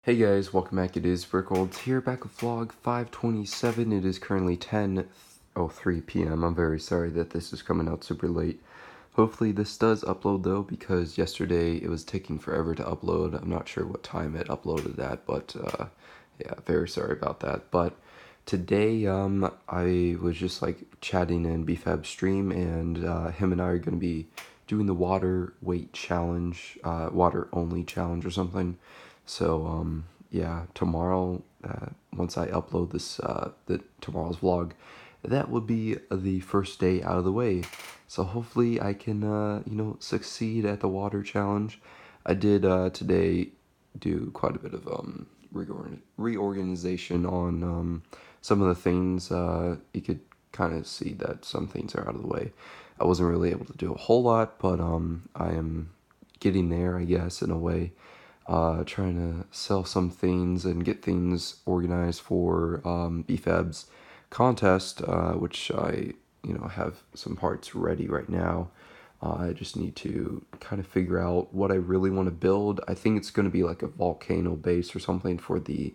Hey guys, welcome back. It is TheBrickAssault here, back with vlog 527. It is currently 10:03 p.m. I'm very sorry that this is coming out super late. Hopefully this does upload though, because yesterday it was taking forever to upload. I'm not sure what time it uploaded at, but yeah, very sorry about that. But today I was just like chatting in BFAB stream, and him and I are going to be doing the water weight challenge, water only challenge or something. So yeah, tomorrow, once I upload this tomorrow's vlog, that would be the first day out of the way. So hopefully I can succeed at the water challenge. I did today do quite a bit of reorganization on some of the things. You could kind of see that some things are out of the way. I wasn't really able to do a whole lot, but I am getting there, I guess, in a way. Trying to sell some things and get things organized for BFAB's contest, which I have some parts ready right now. I just need to kind of figure out what I really want to build. I think it's going to be like a volcano base or something for the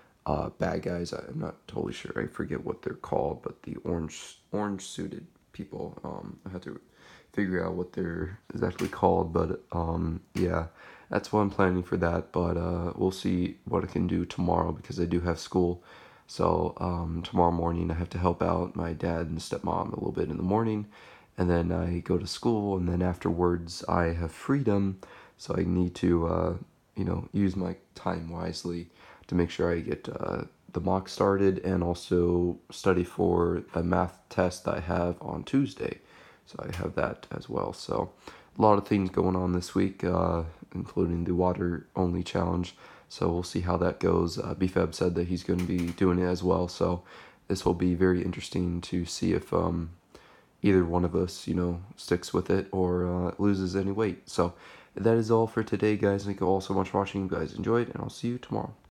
bad guys. I'm not totally sure. I forget what they're called, but the orange suited people. I have to figure out what they're exactly called, but yeah, that's what I'm planning for that. But we'll see what I can do tomorrow, because I do have school. So tomorrow morning I have to help out my dad and stepmom a little bit in the morning, and then I go to school, and then afterwards I have freedom. So I need to use my time wisely to make sure I get the mock started, and also study for a math test that I have on Tuesday. So I have that as well. So a lot of things going on this week, including the water only challenge. So we'll see how that goes. BFAB said that he's going to be doing it as well. So this will be very interesting to see if either one of us, sticks with it or loses any weight. So that is all for today, guys. Thank you all so much for watching. You guys enjoyed, and I'll see you tomorrow.